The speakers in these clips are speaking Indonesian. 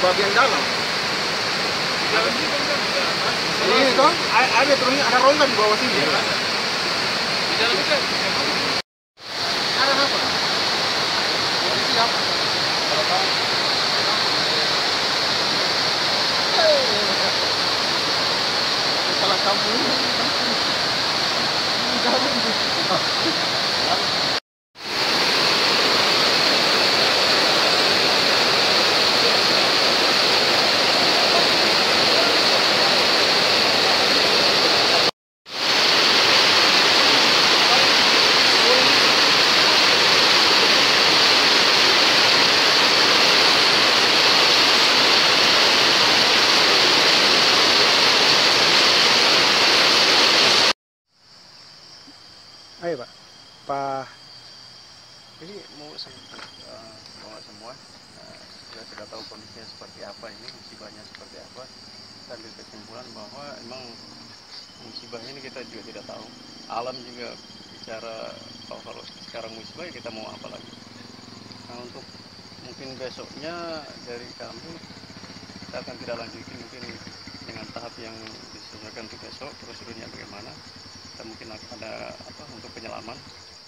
bagian dalam. Ini toh ada terusnya ada rongga di bawah sini. Di dalam itu ada apa? Ini apa? Salah kamu ini. Ayo Pak. Ini mau semua kita sudah tahu kondisinya seperti apa, ini musibahnya seperti apa, dan ambil kesimpulan bahwa emang musibah ini kita juga tidak tahu. Alam juga bicara kalau sekarang musibah ya kita mau apa lagi. Nah, untuk mungkin besoknya dari kami kita akan tidak lanjutin mungkin dengan tahap yang disesuaikan untuk besok, prosedurnya bagaimana. Kita mungkin ada untuk penyelaman.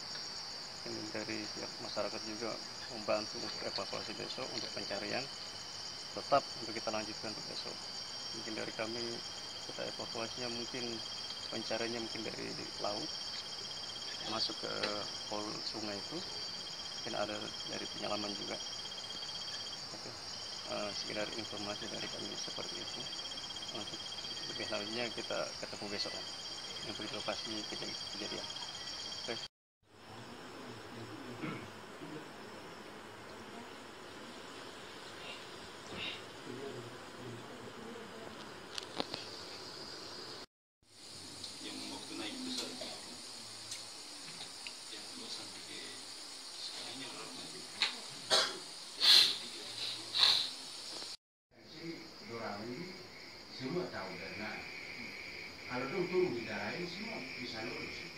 Dari pihak masyarakat juga membantu untuk evakuasi besok, untuk pencarian tetap untuk kita lanjutkan untuk besok. Mungkin dari kami kita evakuasinya mungkin pencariannya mungkin dari laut masuk ke pol sungai itu, mungkin ada dari penyelaman juga. Oke. Sekedar informasi dari kami seperti itu. Untuk lebih lanjutnya kita ketemu besok untuk di lokasi kejadian. Oke. Semua tahu dan kalau turun di daerah ini semua bisa lulus.